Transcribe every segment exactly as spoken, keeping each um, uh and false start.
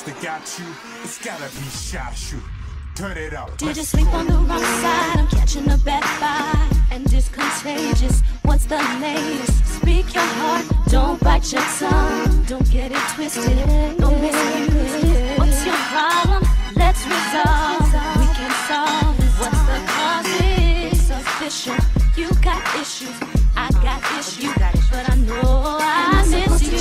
wants to got you, it's gotta be Shashu. Turn it up. Did you sleep on the wrong side? I'm catching a bad vibe, and it's contagious. What's the latest? Speak your heart, don't bite your tongue. Don't get it twisted, don't misuse it. What's your problem? Let's resolve. We can solve it. What's the cause? It's official. You got issues, I got issues, but I know I miss you.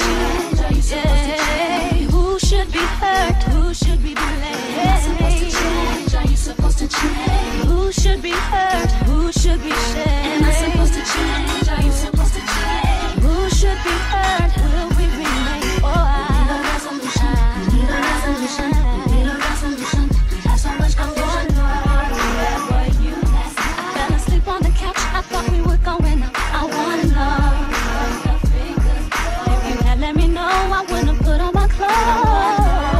Yeah. Who should be hurt? Who should be blamed? Am I supposed to change? Are you supposed to change? Who should be hurt? Who should be shamed? Am I supposed to change? Are you supposed to change? Who should be hurt? Will we remain? Oh, I need a resolution. We need a resolution. We need a resolution. We have so much confusion. Where were you last night? Fell asleep on the couch. I thought we were going out. I wanna know. If you had let me know, I wouldn't have put on my clothes.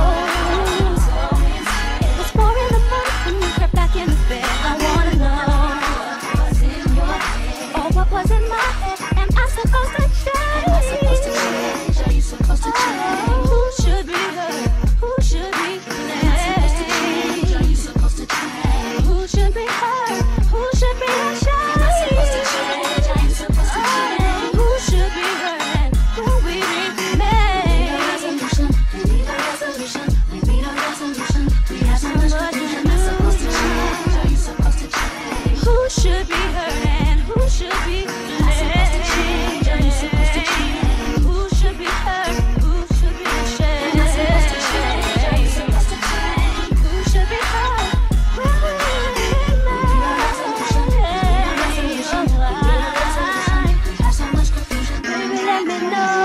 It was four in the morning when you crept back in the bed. I wanna know what was in your head. Oh, what was in my head? Am I supposed to change? Am I supposed to change? Are you supposed to change? Who should be hurt? Who should be blamed? Am I supposed to change? Are you supposed to change? Who should be hurt? Who should be ashamed? Am I supposed to change? Are you supposed to change? Who should be hurt and who we remain? We need a resolution. We need a resolution. We need a resolution. We have so much confusion. Am I supposed to change? Are you supposed to change? Who should be hurt and who should be blamed? Am I supposed to change? Are you supposed to change? Who should be hurt? Who should be ashamed? Am I supposed to change? Are you supposed to change? Who should be hurt? Who will we remain? We need a resolution. We need a resolution. We need a resolution. We have so much confusion. Baby, let me know.